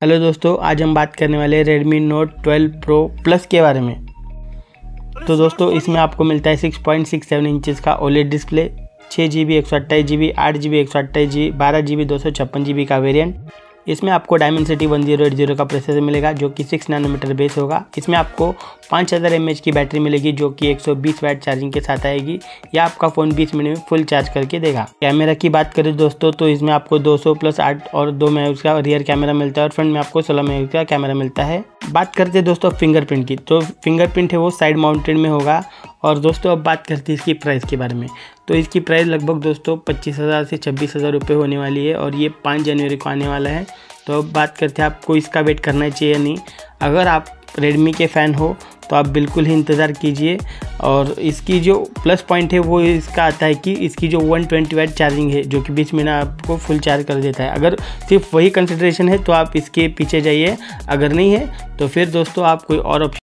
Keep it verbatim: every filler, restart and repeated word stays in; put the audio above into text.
Hello दोस्तों, आज हम बात करने वाले हैं Redmi Note twelve Pro Plus के बारे में। तो दोस्तों इसमें आपको मिलता है six point six seven inches का ओलेड डिस्प्ले, छः जी बी एक सौ अट्ठाईस जी बी आठ जी बी एक सौ अट्ठाईस जी बी बारह जी बी दो सौ छप्पन जी बी का वेरिएंट। इसमें आपको Dimensity one zero eight zero का प्रोसेसर मिलेगा जो कि सिक्स नैनोमीटर बेस होगा। इसमें आपको पाँच हज़ार एम एच की बैटरी मिलेगी जो कि एक सौ बीस वाट चार्जिंग के साथ आएगी। यह आपका फ़ोन बीस मिनट में फुल चार्ज करके देगा। कैमरा की बात करें दोस्तों तो इसमें आपको दो सौ प्लस आठ और दो मेगापिक्सल का रियर कैमरा मिलता है और फ्रंट में आपको सोलह मेगापिक्सल का कैमरा मिलता है। बात करते हैं दोस्तों फिंगरप्रिंट की, तो फिंगरप्रिंट है वो साइड माउंटेड में होगा। और दोस्तों अब बात करते हैं इसकी प्राइस के बारे में, तो इसकी प्राइस लगभग दोस्तों पच्चीस हज़ार से छब्बीस हज़ार रुपये होने वाली है और ये पाँच जनवरी को आने वाला है। तो अब बात करते हैं आपको इसका वेट करना चाहिए नहीं। अगर आप रेडमी के फ़ैन हो तो आप बिल्कुल ही इंतज़ार कीजिए। और इसकी जो प्लस पॉइंट है वो इसका आता है कि इसकी जो वन ट्वेंटी वाट चार्जिंग है जो कि बीस मिनट आपको फुल चार्ज कर देता है। अगर सिर्फ वही कंसिडरेशन है तो आप इसके पीछे जाइए, अगर नहीं है तो फिर दोस्तों आप कोई और ऑप्शन